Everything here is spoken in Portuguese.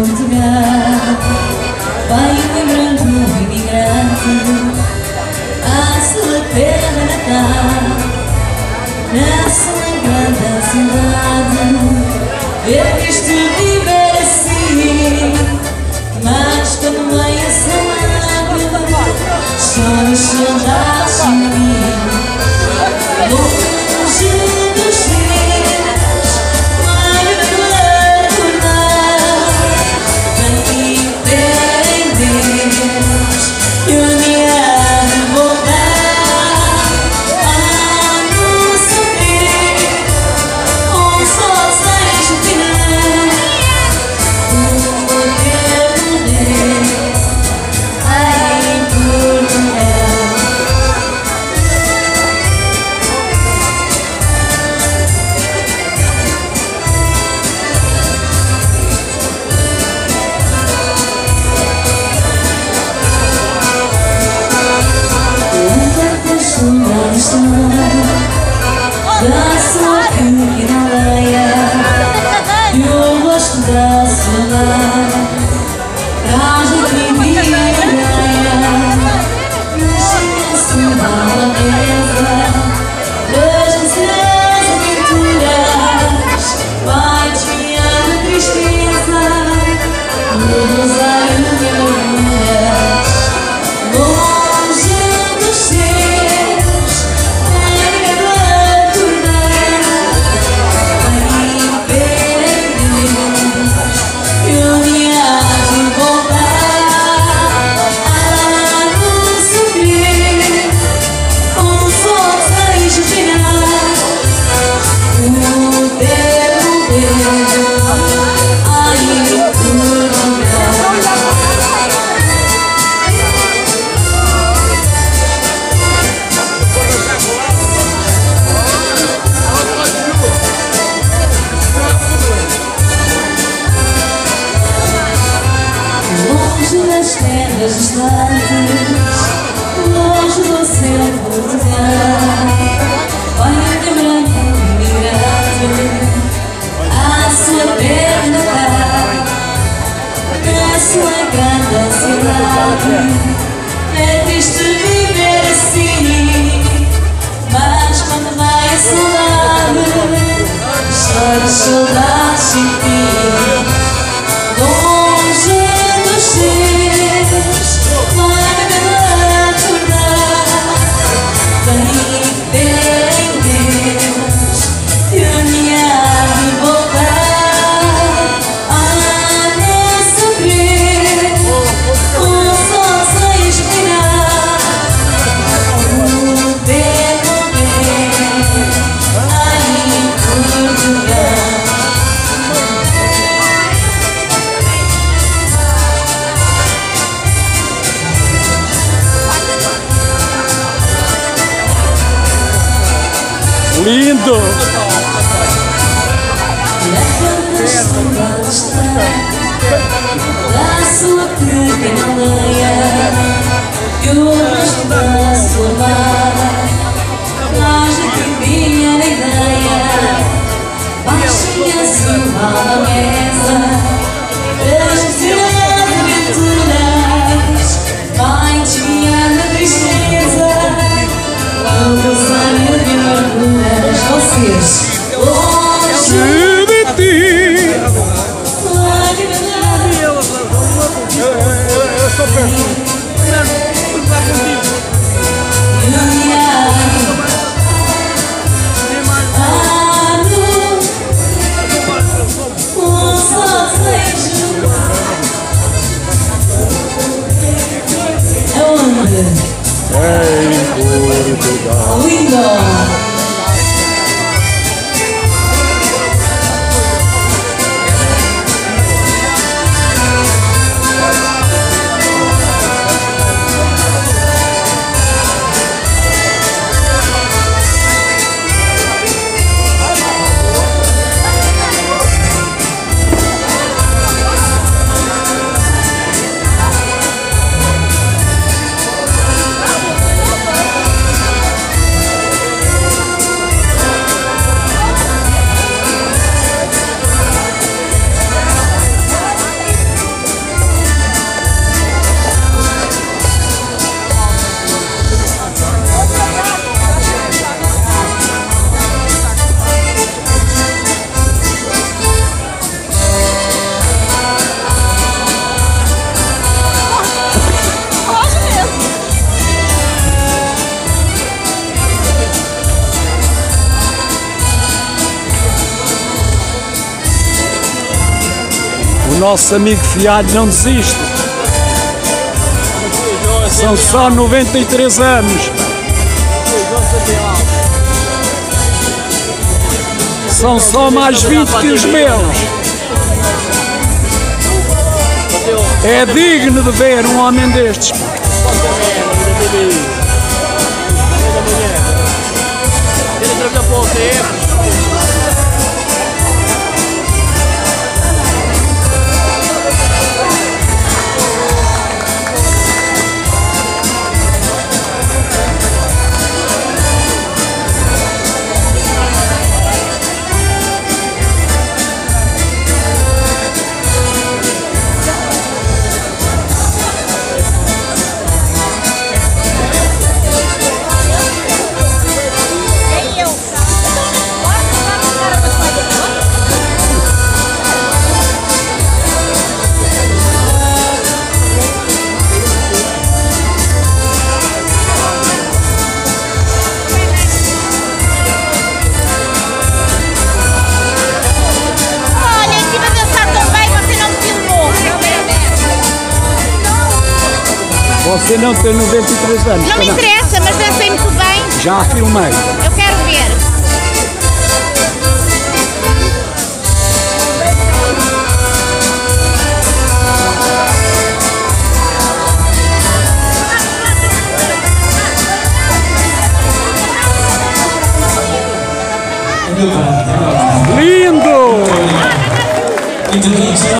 Portugal. Vai lembrando o imigrante à sua terra natal. Nasce na grande cidade, é triste viver assim, mas quando vem a saudade, choro saudades de mim. Longe dos seus, vai recordar, vem ter em Deus e um dia de voltar a não sofrer, só seja final, o poder de Deus em Portugal. Da sua pequena aldeia, eu gosto da saudade, traz a minha ideia, nasce uma maleza, das ansias aventuras, vai desviando a tristeza, no rosário de memórias, longe dos seus. Longe das terras distantes, longe do céu Portugal, vai lembrando o imigrante à sua terra natal. Na sua grande cidade, é triste viver assim, mas quando vai a saudade, chora saudades de ti. Longe dos seus, vai recordar, vem ter em Deus e um dia de voltar a não sofrer, só sem esperar o devolver em Portugal. Lindo! Leva-nos saudades da sua pequena aldeia, e o rosto da sua amada traz a minha ideia, baixinha sua mesa, das ansias aventuras, vai desviando a tristeza, ao rosário de memórias. Vocês, longe de ti. Eu sou perfeito. Lindo! nosso amigo Fialho não desiste. São só 93 anos. São só mais 20 que os meus. É digno de ver um homem destes. Você não tem 93 anos. Não me interessa, mas dancei muito bem. Já a filmei. Eu quero ver. Lindo!